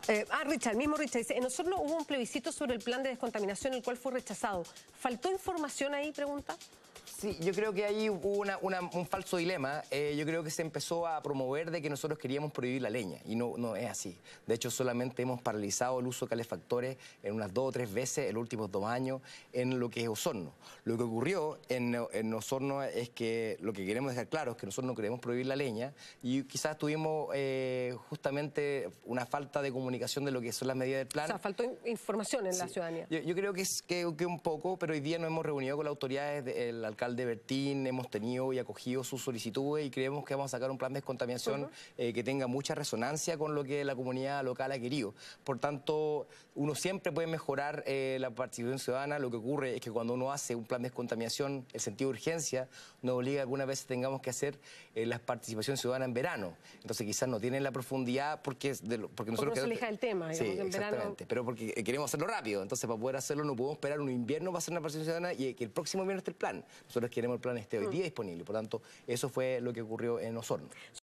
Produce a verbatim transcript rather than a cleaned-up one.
Eh, ah, Richard, el mismo Richard dice, en Osorno hubo un plebiscito sobre el plan de descontaminación, el cual fue rechazado. ¿Faltó información ahí, pregunta? Sí, yo creo que ahí hubo una, una, un falso dilema. Eh, yo creo que se empezó a promover de que nosotros queríamos prohibir la leña y no, no es así. De hecho, solamente hemos paralizado el uso de calefactores en unas dos o tres veces en los últimos dos años en lo que es Osorno. Lo que ocurrió en, en Osorno es que lo que queremos dejar claro es que nosotros no queremos prohibir la leña y quizás tuvimos eh, justamente una falta de comunicación de lo que son las medidas del plan. O sea, faltó información en sí. la ciudadanía. Yo, yo creo que, es, que, que un poco, pero hoy día nos hemos reunido con las autoridades del alcalde de Bertín, hemos tenido y acogido sus solicitudes y creemos que vamos a sacar un plan de descontaminación uh-huh. eh, que tenga mucha resonancia con lo que la comunidad local ha querido. Por tanto, uno siempre puede mejorar eh, la participación ciudadana. Lo que ocurre es que cuando uno hace un plan de descontaminación, el sentido de urgencia nos obliga a que algunas veces tengamos que hacer eh, la participación ciudadana en verano. Entonces quizás no tienen la profundidad porque, de lo, porque nosotros... Porque no se elija el tema, digamos, sí, en exactamente, verano... pero porque queremos hacerlo rápido. Entonces para poder hacerlo no podemos esperar un invierno para hacer una participación ciudadana y que el próximo invierno esté el plan. Nosotros queremos el plan esté hoy día disponible. Por tanto, eso fue lo que ocurrió en Osorno.